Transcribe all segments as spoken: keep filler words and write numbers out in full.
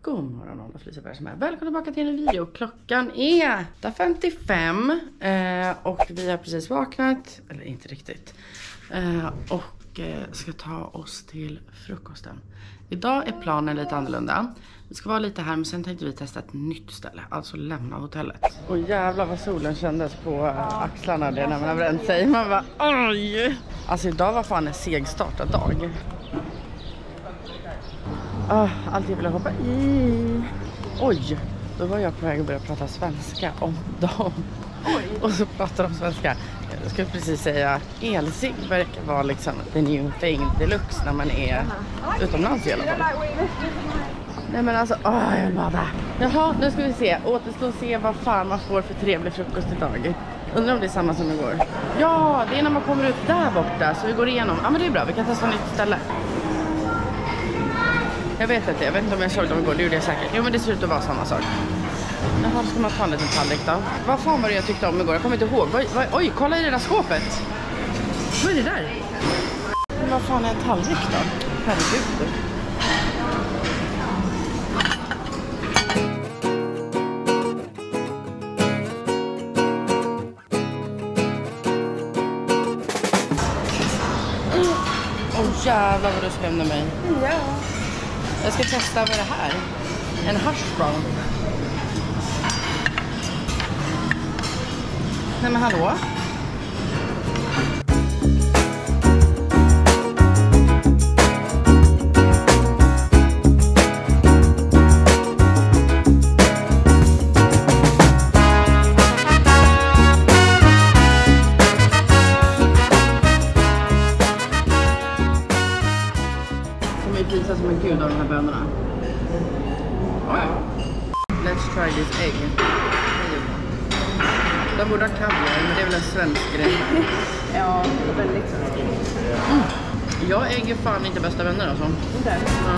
God morgon alla Felicia som är. Välkommen tillbaka till en video. Klockan är åtta femtiofem eh, och vi har precis vaknat. Eller inte riktigt. Eh, och eh, ska ta oss till frukosten. Idag är planen lite annorlunda. Vi ska vara lite här men sen tänkte vi testa ett nytt ställe. Alltså lämna hotellet. Och jävlar vad solen kändes på axlarna det när man har bränt sig. Man bara oj. Alltså idag var fan en segstartad dag. Oh, allt jag ville hoppa i. Oj, då var jag på väg att börja prata svenska om dem. Oj. Och så pratar de svenska. Jag skulle precis säga elsig verkar vara liksom the new thing deluxe när man är uh-huh. utomlands i alla fall. Nej men alltså, åh oh, jag vill bada. Jaha, nu ska vi se. Återstår att se vad fan man får för trevlig frukost idag. Undrar om det är samma som igår. Ja, det är när man kommer ut där borta. Så vi går igenom. Ja men det är bra, vi kan testa ett nytt ställe. Jag vet inte, jag vet inte om jag såg dem igår, det gjorde jag säkert. Jo men det ser ut att vara samma sak. Jaha, ska man ta en liten tallrik då? Vad fan var det jag tyckte om igår? Jag kommer inte ihåg. Vad, vad, oj, kolla i det där skåpet. Vad är det där? Men vad fan är en tallrik då? Herregud. Åh oh, jävlar vad du skrämde mig. Ja. Jag ska testa vad det här. En hash brown. Nej men hallå? De är prisade som en gud av de här bönorna. Oh, ja. Let's try this egg. De borde ha kaviar, men det är väl en svensk grej. Ja, det är väldigt svensk grej. Mm. Jag äger fan inte bästa vänner alltså. Inte? Ja.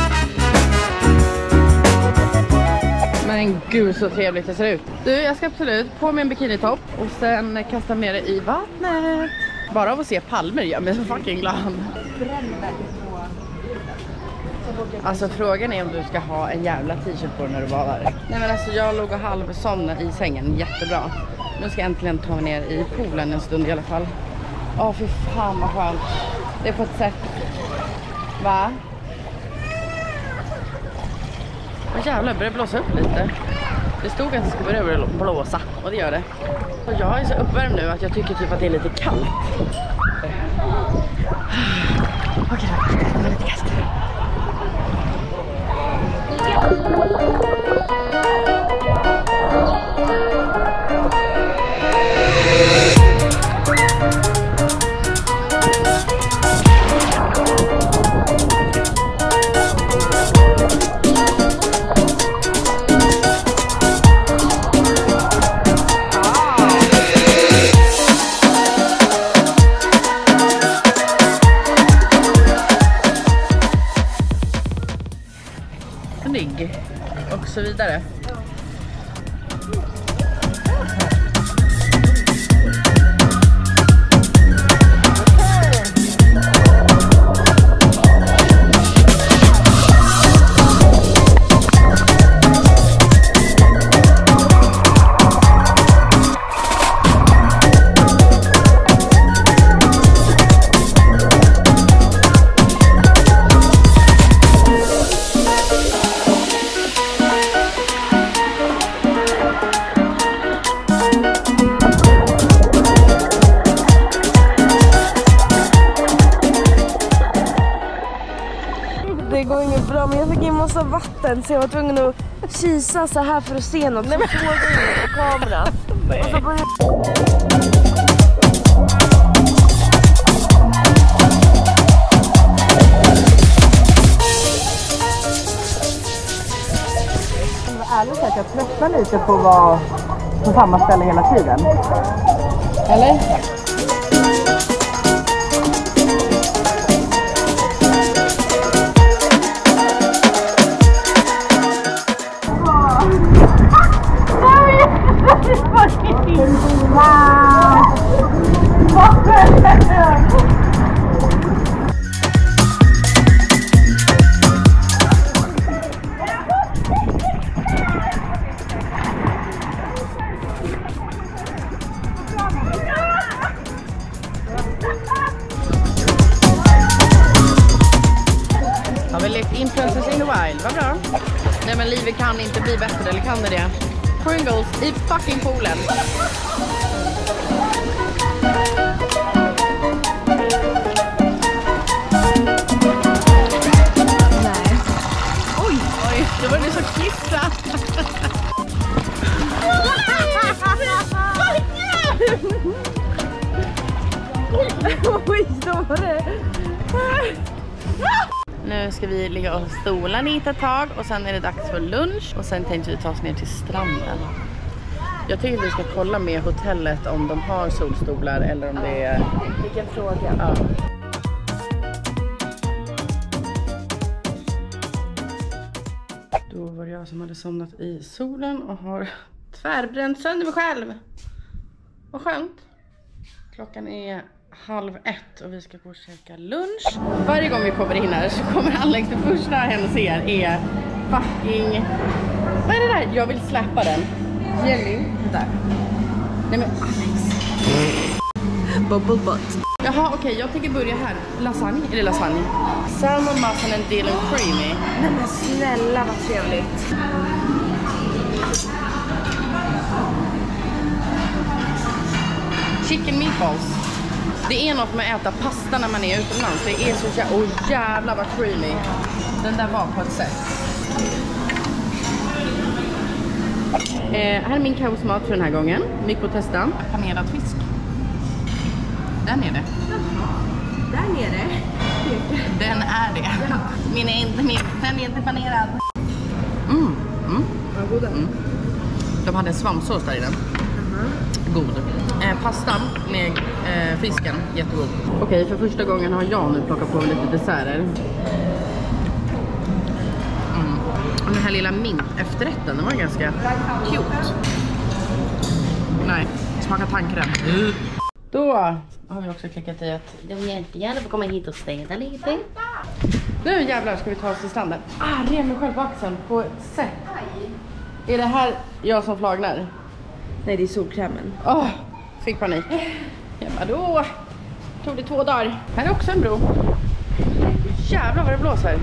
Men gud så trevligt det ser ut. Du, jag ska absolut på med en bikinitopp och sen kasta ner det i vattnet. Bara av att se palmer gör mig så fucking glad. Alltså frågan är om du ska ha en jävla t-shirt på när du badar. Nej men alltså jag låg och halvsomnade i sängen, jättebra. Nu ska jag äntligen ta mig ner i poolen en stund i alla fall. Åh fy fan vad skönt. Det är på ett sätt. Va? Åh jävlar, börjar blåsa upp lite. Det stod att det skulle börja blåsa och det gör det. Och jag är så uppvärmd nu att jag tycker typ att det är lite kallt. Okej då, det är lite kallt. Och så vidare. Det går inget bra, men jag fick in massa vatten så jag var tvungen att kisa så här för att se något. Nej, men så såg jag in på kameran. Och så började... Det var ärligt att jag tröttnar lite på att vara på samma ställe hela tiden. Eller? va? Nej men livet kan inte bli bättre, eller kan det det? Pringles i fucking poolen. Nej. Oj, oj, då var det så kissa. Oj, då var det. Nu ska vi ligga och stola lite ett tag och sen är det dags för lunch och sen tänkte vi ta oss ner till stranden. Jag tycker vi ska kolla med hotellet om de har solstolar eller om det är... Vilken fråga. Ja. Då var det jag som hade somnat i solen och har tvärbränt sönder mig själv. Vad skönt. Klockan är halv ett och vi ska gå och käka lunch. Varje gång vi kommer in här så kommer Alex, det första hen ser är fucking... Vad är det där? Jag vill släppa den. Jelly. Där. Nej men Alex. Bubble butt. Jaha, okej, okay, jag tänker börja här. Lasagne, är det lasagne? Salmon, mussel and dill and creamy. Nej men snälla vad trevligt. Chicken meatballs. Det är något med att äta pasta när man är utomlands. Det är så jävla... Åh oh, jävlar vad creamy. Den där var på ett sätt. Eh, här är min kaosmat för den här gången. Mycket att testa. Panerad fisk. Den är det. Där nere. Den är det. Ja. Min är inte, min, den är inte panerad. Mm. Mm. Vad god den. Mm. De hade en svampsås där i den. Uh-huh. God. Eh, pasta med eh, fisken. Jättegod. Okej, för första gången har jag nu plockat på lite desserter. Mm. Och den här lilla mint efterrätten, den var ganska cute. Nej, smaka tandkräm. Mm. Då har vi också klickat i att de jättegärna får komma hit och städa lite. Nu jävlar ska vi ta oss till stranden. Ah, rev mig själv på axeln på ett sätt. Är det här jag som flagnar? Nej, det är solkrämen. Åh, oh, fick panik. Ja, då tog det två dagar. Här är också en bro. Jävlar vad det blåser.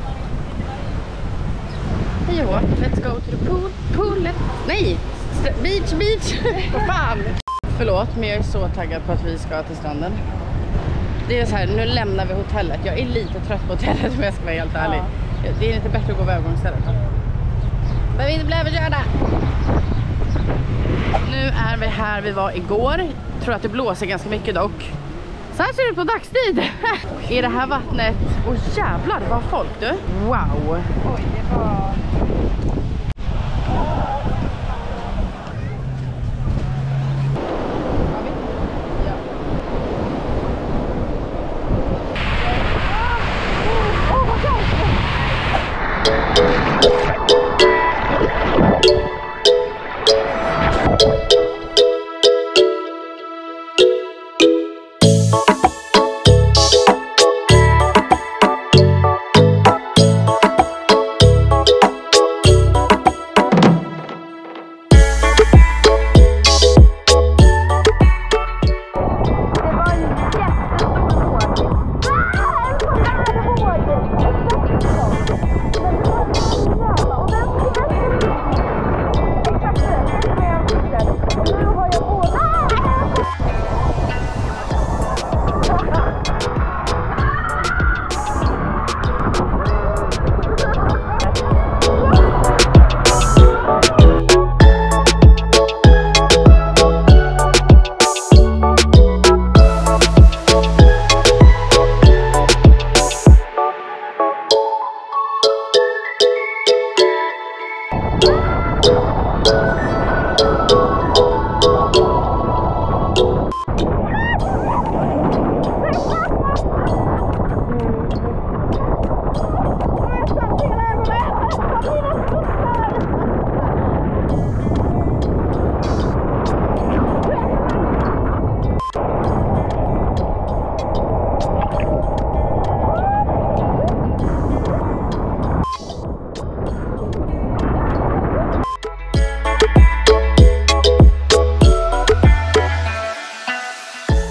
Hej och let's go to the pool. Pool, let's... Nej, beach, beach. Vad fan. Förlåt, men jag är så taggad på att vi ska till stranden. Det är så här, nu lämnar vi hotellet. Jag är lite trött på hotellet om jag ska vara helt ärlig. Ja. Det är inte bättre att gå övergångsstället. Men vi inte blir överkörda. Nu är vi här vi var igår. Jag tror att det blåser ganska mycket dock. Så här ser det ut på dagstid. Är det här vattnet? Åh oh, jävlar, det var folk du. Wow. Oj, det var...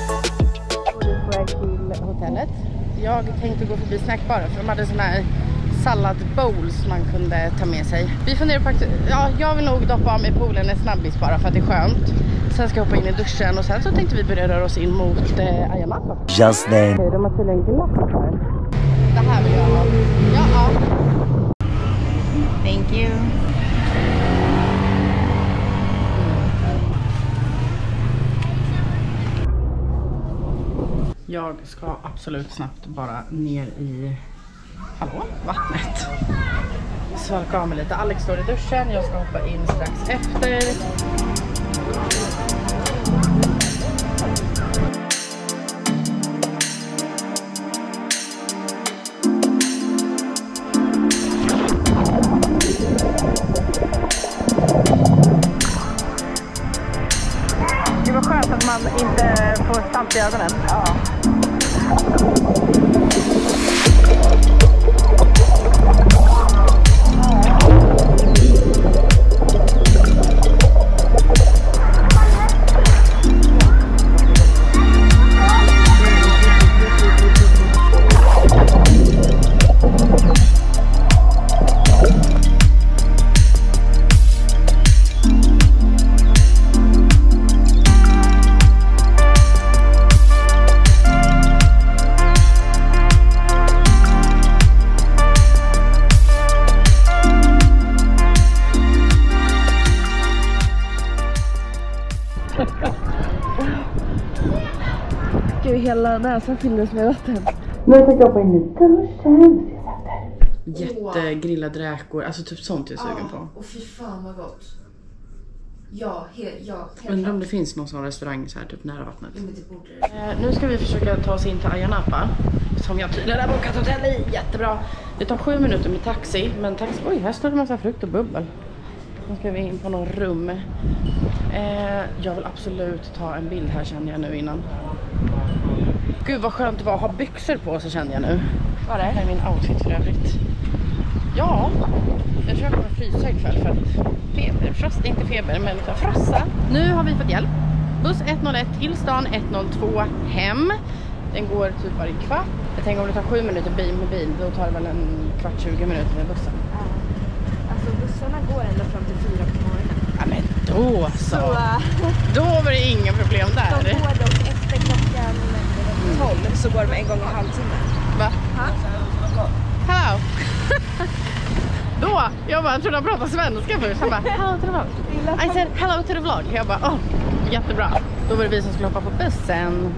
Jag tänkte gå förbi snackbaren för de hade sån här salladbowls man kunde ta med sig. Vi funderar på att, ja, jag vill nog doppa av mig i poolen en snabbis bara för att det är skönt. Sen ska jag hoppa in i duschen och sen så tänkte vi börja röra oss in mot eh, Ayia Napa. Just then. Okej, de har tydligen glass här. Det här vill jag ha. Ja, ja. Thank you. Jag ska absolut snabbt bara ner i hallå, vattnet. Svalka av mig lite. Alex står i duschen. Jag ska hoppa in strax efter. Det var skönt att man inte får stamp i ögonen. Ja. Gud, hela näsan fylldes med vatten. Nu tänkte jag hoppa in i duschen. Jättegrillade räkor, alltså typ sånt jag är sugen på. Och fy fan vad gott. Ja, he, ja helt undrar om det finns någon sån restaurang så här typ nära vattnet. Jo, men det borde det. Eh, nu ska vi försöka ta oss in till Ayia Napa, som jag tydligen har bokat hotell i. Jättebra. Det tar sju minuter med taxi, men taxi, oj, här står det en massa frukt och bubbel. Nu ska vi in på någon rum. Eh, jag vill absolut ta en bild här, känner jag nu innan. Gud vad skönt det var att ha byxor på sig, känner jag nu. Vad är det? Det är min outfit för övrigt. Ja, jag tror jag kommer frysa ikväll för att feber, frost, inte feber men utan frossa. Nu har vi fått hjälp. Buss ett noll ett till stan ett noll två hem. Den går typ varje kvart. Jag tänker om det tar sju minuter bil med bil, då tar det väl en kvart, tjugo minuter med bussen. Ja. Alltså bussarna går ända fram till fyra på morgonen. Ja men då så. Så uh, då var det inga problem där. de går dock efter klockan tolv så går de en gång i halvtimmen. Va? Ha? Hello. Då, jag bara trodde han pratade svenska först. Han bara, hello to the vlog. I said hello to the vlog. Jag bara, åh, jättebra. Då var det vi som skulle hoppa på bussen.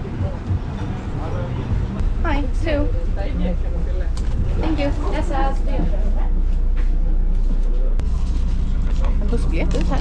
Hi, Sue. Thank you. Yes, en bussbiljett ut här.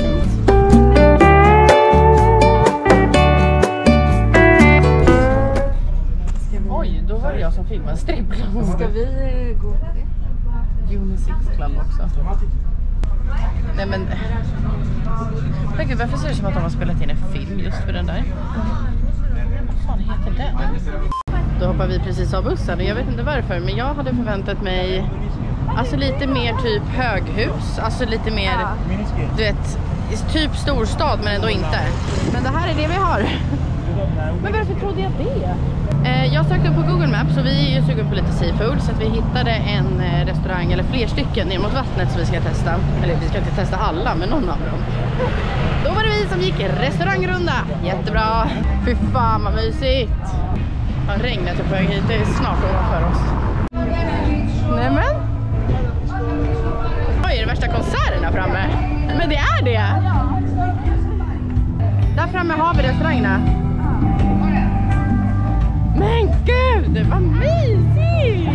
Oj, då var det jag som filmade strippklubb. Ska vi gå på det? Unisex Club också. Nej men... Men gud, varför ser det som att de har spelat in en film just för den där? Vad fan heter den? Då hoppar vi precis av bussen och jag vet inte varför, men jag hade förväntat mig alltså lite mer typ höghus, alltså lite mer, du vet, typ storstad men ändå inte. Men det här är det vi har. Men varför trodde jag det? Eh, jag sökte upp på Google Maps och vi är ju sugen på lite seafood, så att vi hittade en eh, restaurang eller fler stycken ner mot vattnet som vi ska testa. Eller vi ska inte testa alla, men någon av dem. Då var det vi som gick restaurangrunda. Jättebra. Fy fan vad mysigt. Ja, regnet är på väg hit, det är snart ovanför oss. Nämen. Oj, är det värsta konserten där framme? Men det är det. Där framme har vi restaurangerna. Men gud, vad mysigt!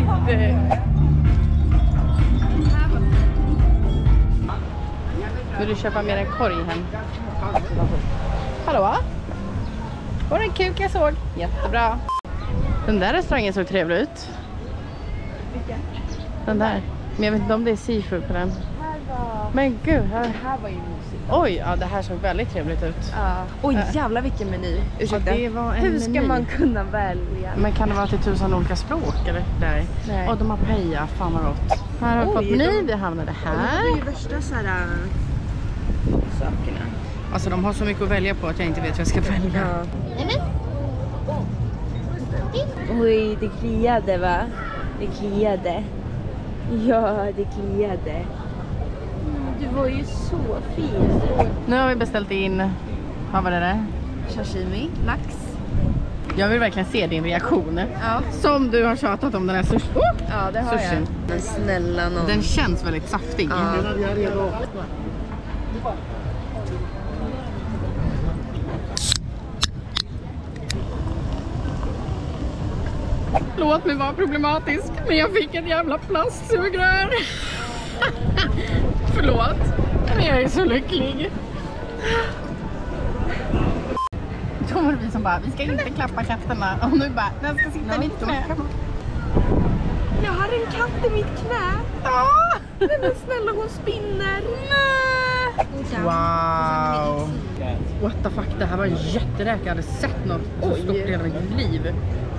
Vill du köpa mer en korg hem? Hallå? Var det en kuk jag såg? Jättebra. Den där restaurangen såg trevlig ut. Vilken? Den där. Men jag vet inte om det är seafood på den. Här var... Men gud, här... Det här var ju mysigt. Oj, ja det här såg väldigt trevligt ut. Ja. Oj, jävlar vilken meny. Ursäkta. Ja, det var en Hur ska meny. man kunna välja? Men kan det vara till tusen olika språk eller? Där. Nej. Och de har paella, fan vad gott. Här har vi Oj, fått meny, de- vi hamnade Det här. är ju värsta så här äh, sakerna. Alltså de har så mycket att välja på att jag inte vet vad jag ska välja. Ja. Oj, det kliade va? Det kliade. Ja, det kliade. Mm, du var ju så fin. Nu har vi beställt in, vad var det där? Sashimi, lax. Jag vill verkligen se din reaktion. Ja. Som du har tjatat om den här sushi. Oh! Ja, det har Sushin. jag. Men snälla någon. Den känns väldigt saftig. Ja. Låt mig vara problematisk, men jag fick ett jävla plastsugrör. Förlåt, men jag är så lycklig. Då var det vi som bara, vi ska inte klappa katterna. Och nu bara, den ska sitta i mitt knä. Jag har en katt i mitt knä. Ja. Men snälla, hon spinner. Nej. Wow. What the fuck, det här var en jätteräk. Jag hade sett något så stort i hela mitt liv.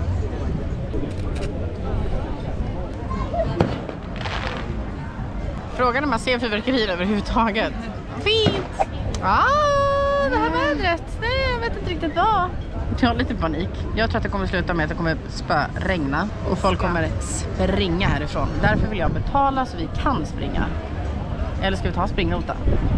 Frågan om man ser fyrverkerier överhuvudtaget. Fint! Ah, det här vädret. Nej, jag vet inte riktigt vad. Jag har lite panik. Jag tror att det kommer sluta med att det kommer spöregna. Och folk kommer springa härifrån. Därför vill jag betala så vi kan springa. Eller ska vi ta en springnota?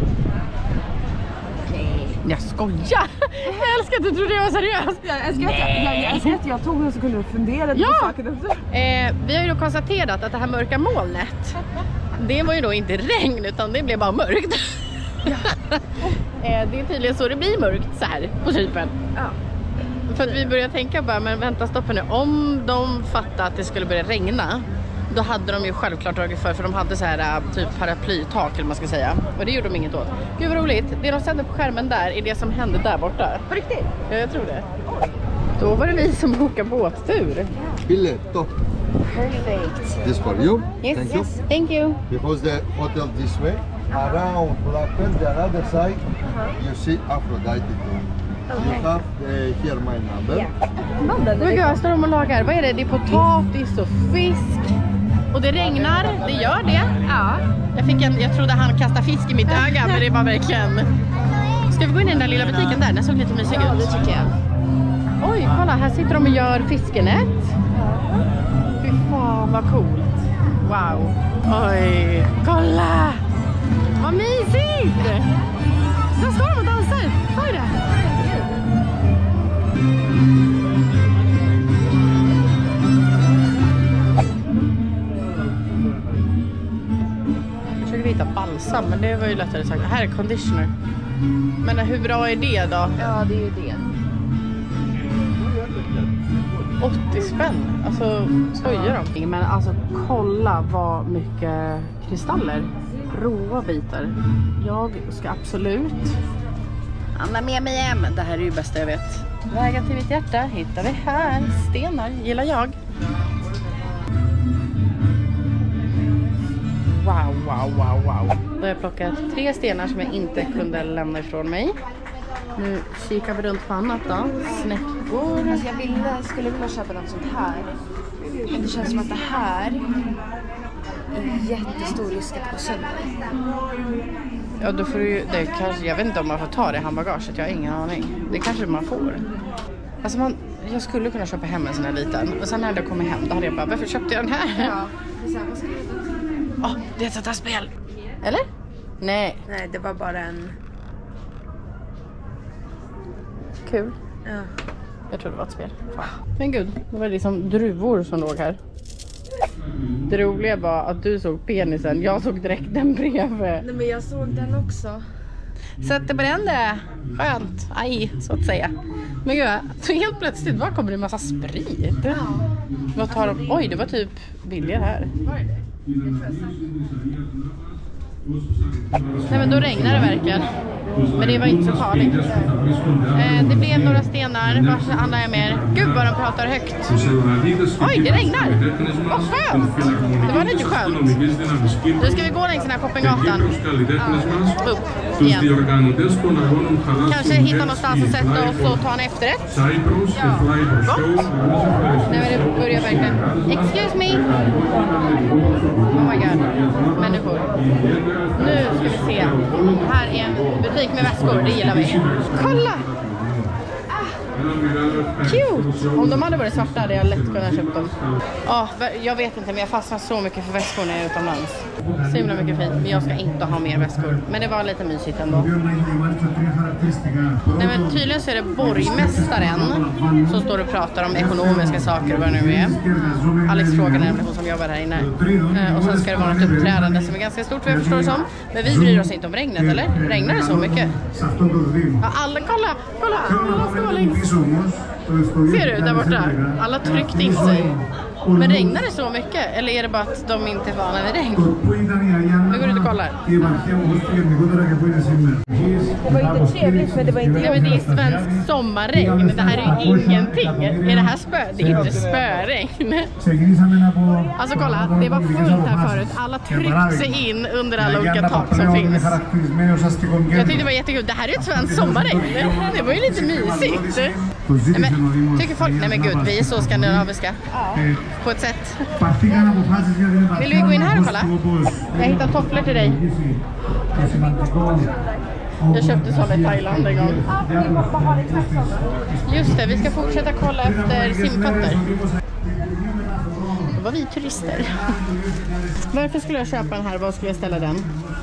Nej. Jag skojar! Jag älskar att du trodde jag var seriös. Jag älskar att jag, jag, jag, älskar att jag tog en sekund och funderade Ja. på saken också. Eh, vi har ju då konstaterat att det här mörka molnet, det var ju då inte regn utan det blev bara mörkt. Ja. eh, det är tydligen så det blir mörkt så här på Cypern. Ja. För att vi börjar tänka bara, men vänta stopp nu. Om de fattade att det skulle börja regna, då hade de ju självklart dragit för, för de hade så här typ paraplytak eller man ska säga. Och det gjorde de inget åt. Gud vad roligt. Det de sänder på skärmen där är det som hände där borta. På riktigt? Ja, jag tror det. Då var det vi som bokade båttur. Biletto. Perfect. This for you. Yes, Thank yes. you. Thank you. Because the hotel this way, around Blackburn, the other side, you see Aphrodite tomb. You have uh, here my number. Mannen Men gud, jag står de och lagar. Vad är det? Det är potatis och fisk. Och det regnar. Det gör det. Ja. Jag, fick en, jag trodde han kastade fisk i mitt öga, men det var verkligen... Ska vi gå in i den där lilla butiken där? Den såg lite mysig ut. Ja, det tycker jag. Oj, kolla. Här sitter de och gör fiskenät. Fy fan, vad coolt. Wow. Oj, kolla! Vad mysigt! Där står de och dansar. Vad är det? Jag försöker hitta balsam, men det var ju lättare sagt. Här är conditioner. Men hur bra är det då? Ja, det är ju det. åttio spänn. Alltså, skojar de? Men alltså, kolla vad mycket kristaller. Råa bitar. Jag ska absolut handla med mig hem. Det här är ju bästa jag vet. Vägen till mitt hjärta hittar vi här. Stenar gillar jag. Wow, wow, wow, wow. Då har jag plockat tre stenar som jag inte kunde lämna ifrån mig. Nu kikar vi runt på annat då. Snäckor. Alltså jag ville, skulle vilja köpa något sånt här. Men det känns som att det här är jättestor risk att gå sönder. Ja, då får du ju, det kanske, jag vet inte om man får ta det i handbagaget, jag har ingen aning. Det kanske man får. Alltså man, jag skulle kunna köpa hem en sån här liten. Och sen när jag kommer hem, då hade jag bara, varför köpte jag den här? Ja, det är så här, vad ska du Åh, oh, det är ett sånt här spel. Eller? Nej. Nej, det var bara en... Kul. Ja. Jag tror det var ett spel. Fan. Men gud, det var liksom druvor som låg här. Det roliga var att du såg penisen. Jag såg direkt den bredvid. Nej, men jag såg den också. Sätt det på den där. Skönt. Aj, så att säga. Men gud, så helt plötsligt var kommer det en massa sprit. Ja. Vad tar de? Oj, det var typ billigare här. Var det det? Nej, men då regnar det verkligen. Men det var inte så farligt. Eh, det blev några stenar. Vars handlar jag mer? Gud vad de pratar högt. Oj, det regnar. Vad skönt. Det var lite skönt. Nu ska vi gå längs den här Shoppinggatan. Ja. Upp igen. Kanske hitta någonstans att sätta oss och ta en efterrätt. Ja. Gott. Nej, men det börjar verkligen. Excuse me. Oh my god. Människor. Nu ska vi se. Här är en butik med väskor. Det gillar vi. Kolla! Cute! Om de hade varit svarta hade jag lätt kunnat köpa dem. Ja, jag vet inte, men jag fastnar så mycket för väskor när jag är utomlands. Så himla mycket fint, men jag ska inte ha mer väskor. Men det var lite mysigt ändå. Nej, men tydligen så är det borgmästaren som står och pratar om ekonomiska saker och vad det nu är. Alex frågar nämligen hon som jobbar här inne. Och sen ska det vara ett uppträdande som är ganska stort, vad jag förstår det som. Men vi bryr oss inte om regnet, eller? Regnar det så mycket? Ja, alla, kolla! Kolla! Alla står längst. Ser du där borta? Alla tryckt in sig. Men regnar det så mycket? Eller är det bara att de inte är vana vid regn? Vi går ut och kollar. Det var inte trevligt, men det var inte... Ja, men det är svensk sommarregn. Det här är ju ingenting. Är det här spö? Det är inte spöregn. Alltså kolla, det var fullt här förut. Alla tryckte sig in under alla olika tak som finns. Jag tyckte det var jättekul. Det här är ett svensk sommarregn. Det var ju lite mysigt. Nej, men, tycker folk... Nej men gud, vi är så skandinaviska. Ja. På ett sätt. Vill vi gå in här och kolla? Jag hittar tofflor till dig. Jag köpte sådana i Thailand en gång. Just det, vi ska fortsätta kolla efter simfötter. Då var vi turister. Varför skulle jag köpa den här? Var skulle jag ställa den?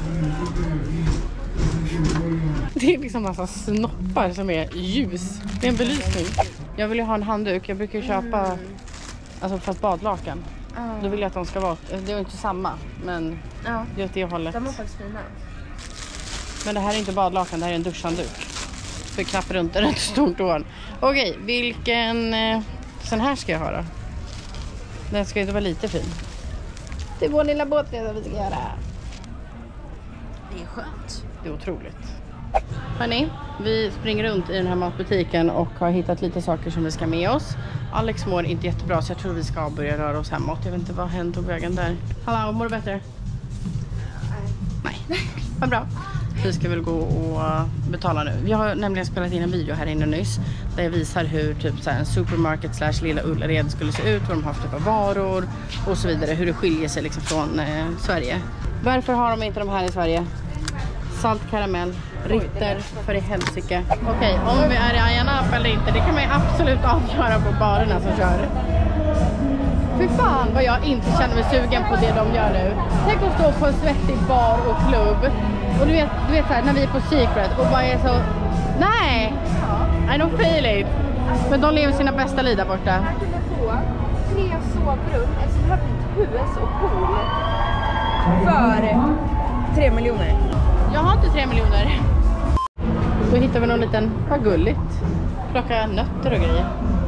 Det är liksom massa snoppar som är ljus. Det är en belysning. Jag vill ju ha en handduk. Jag brukar ju köpa alltså för ett badlakan. Uh. Då vill jag att de ska vara... Det är inte samma, men uh. det är åt det hållet. De var faktiskt fina. Men det här är inte badlakan, det här är en duschhandduk. För knapp runt är ett stort år. Okej, vilken... Eh, sån här ska jag ha då? Den ska ju inte vara lite fin. Det är vår lilla båt som vi ska göra. Det är skönt. Det är otroligt. Hörrni, vi springer runt i den här matbutiken och har hittat lite saker som vi ska med oss. Alex mår inte jättebra så jag tror vi ska börja röra oss hemåt. Jag vet inte vad hen tog vägen där. Hallå, mår du bättre? Nej. Nej, vad bra. Vi ska väl gå och betala nu. Vi har nämligen spelat in en video här inne nyss där jag visar hur typ så här en supermarket slash Lilla Ullared skulle se ut, vad de har för typ av varor och så vidare, hur det skiljer sig liksom från eh, Sverige. Varför har de inte de här i Sverige? Salt karamell, Ritter för i helsike. Okej, okay, om vi är i Ayia Napa eller inte, det kan man ju absolut avgöra på barerna som kör. Fy fan vad jag inte känner mig sugen på det de gör nu. Tänk att stå på en svettig bar och klubb. Och du vet, du vet så här, när vi är på Secret och bara är så... Nej! I don't feel it. Men de lever sina bästa liv där borta. Man kunde få tre sovrum, ett sånt här fint hus och pool för tre miljoner. Jag har inte tre miljoner. Då hittar vi någon liten, vad gulligt. Plocka nötter och grejer.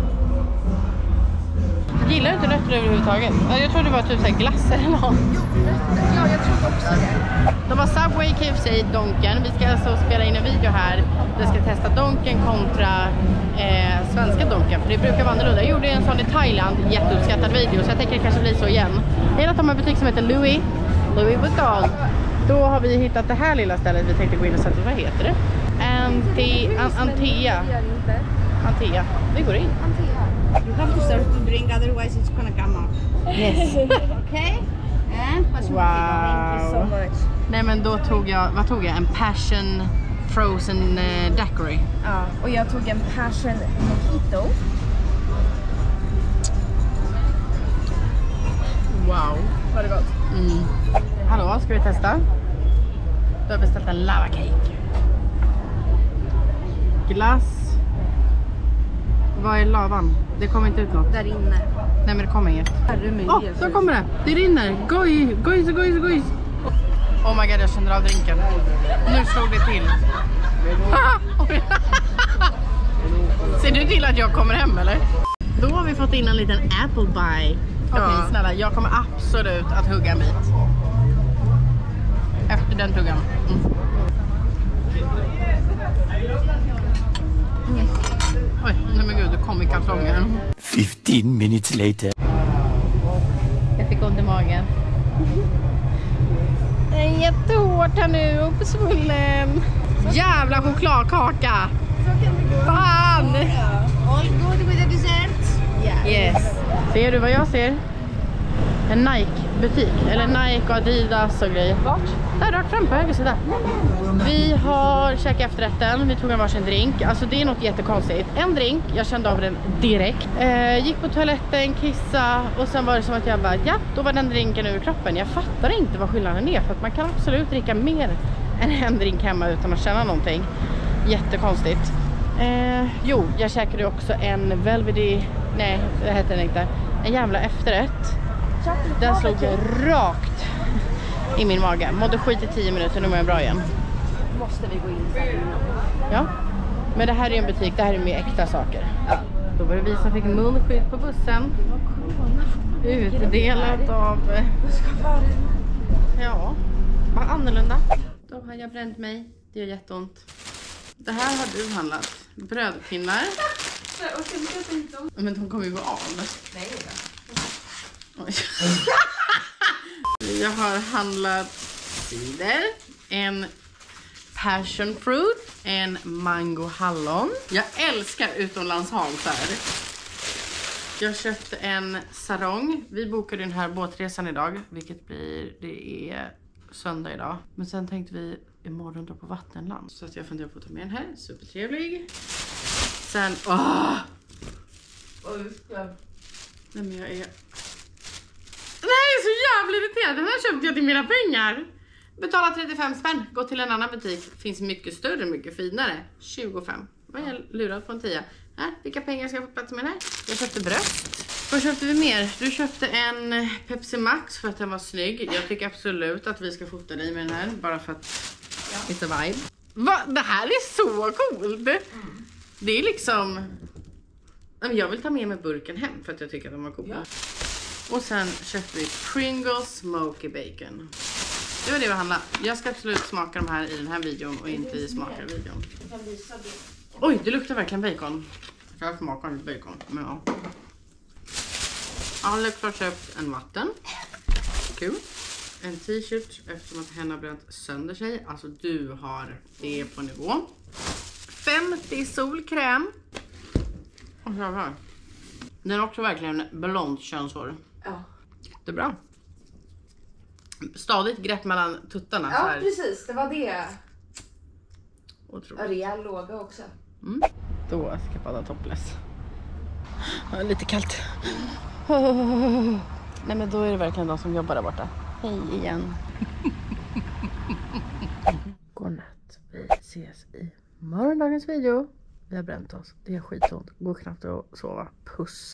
Gillar du inte nötter överhuvudtaget? Jag tror det var typ så här glass eller något. Ja, jag tror också det. De har Subway, K F C, Donken. Vi ska alltså spela in en video här. Vi ska testa Donken kontra eh, svenska Donken. För det brukar vara annorlunda. Jag gjorde en sån i Thailand, jätteuppskattad video. Så jag tänker det kanske blir så igen. Jag har en butik som heter Louis. Louis Vuitton. Då har vi hittat det här lilla stället. Vi tänkte gå in och sätta, vad heter det? Anti, an, Antea. Antea. Vi går in. You have to start to drink, otherwise it's gonna come out. Yes. Okay? And wow. Thank you so much. Nej men då tog jag, vad tog jag? En passion frozen uh, daiquiri. Ja, och jag tog en passion mojito. Wow. Var det gott? Mm. Hallå, ska vi testa? Du har beställt en lava cake. Glass. Vad är lavan? Det kommer inte ut något. Där inne. Nej men det kommer inget. Åh, oh, så kommer det. Det rinner. Goj, gojs, gojs, gojs. Oh my god, jag känner av drinken. Nu slog det till. Ser du till att jag kommer hem eller? Då har vi fått in en liten apple pie. Okej, okay, ja. Snälla, jag kommer absolut att hugga en bit. Efter den tuggan. Mm. Mm. Oj, nej men gud, det kom i kalsongen. fifteen minutes later. Jag fick ont i magen. Det är jättehårt här nu, uppsvullen. Jävla chokladkaka. Fan! All good with the dessert? Yeah. Yes. Ser du vad jag ser? En Nike-butik. Eller Nike och Adidas och grejer. Vart? Där rakt fram på höger sida. Vi har käkat efterrätten. Vi tog en varsin drink. Alltså det är något jättekonstigt. En drink, jag kände av den direkt. Eh, gick på toaletten, kissa. Och sen var det som att jag bara, ja, då var den drinken ur kroppen. Jag fattar inte vad skillnaden är. För att man kan absolut dricka mer än en drink hemma utan att känna någonting. Jättekonstigt. Eh, jo, jag käkade också en Velvety. Nej, det heter den inte. En jävla efterrätt. Den slog rakt i min mage. Mådde skit i tio minuter, nu mår jag bra igen. Måste vi gå in sen? Ja, men det här är en butik, det här är med äkta saker. Då var det vi som fick munskydd på bussen. Utdelat av... Ja, vad annorlunda. Då har jag bränt mig, det gör jätteont. Det här har du handlat. Brödpinnar. Men de kommer ju gå av. Nej då. Oj. Jag har handlat cider, en passion fruit, en mango hallon. Jag älskar utomlandshalsar. Jag köpte en sarong. Vi bokade den här båtresan idag, vilket blir, det är söndag idag. Men sen tänkte vi imorgon dra på vattenland. Så att jag funderar på att ta med den här, supertrevlig. Sen, åh! Nej men jag är... Nej, jag är så jävla irriterad. Den här köpte jag till mina pengar. Betala trettiofem spänn. Gå till en annan butik. Finns mycket större, mycket finare. tjugofem. Vad är jag lurad på en tia? Här, vilka pengar ska jag få plats med den här? Jag köpte bröst. Vad köpte vi mer? Du köpte en Pepsi Max för att den var snygg. Jag tycker absolut att vi ska fota dig med den här. Bara för att ja. It's a vibe. Va? Det här är så coolt. Mm. Det är liksom... Jag vill ta med mig burken hem för att jag tycker att de var coola. Ja. Och sen köpte vi Pringles Smoky Bacon. Det var det vi handlade. Jag ska absolut smaka de här i den här videon och inte i smakarvideon. Oj, det luktar verkligen bacon. Jag smakar lite bacon. Men ja. Alex har köpt en vatten. Kul. En t-shirt eftersom att hen har bränt sönder sig. Alltså du har det på nivå. femtio solkräm. Och så här. Den är också verkligen blont könshår. Ja. Jättebra. Stadigt grepp mellan tuttarna. Ja, så här. precis. Det var det. Otroligt. Rejäl låga också. Mm. Då ska jag bada topless. Ja, lite kallt. Oh. Nej men då är det verkligen de som jobbar där borta. Hej igen. Godnatt. Vi ses i morgondagens video. Vi har bränt oss. Det är skitont. Går knappt att sova. Puss.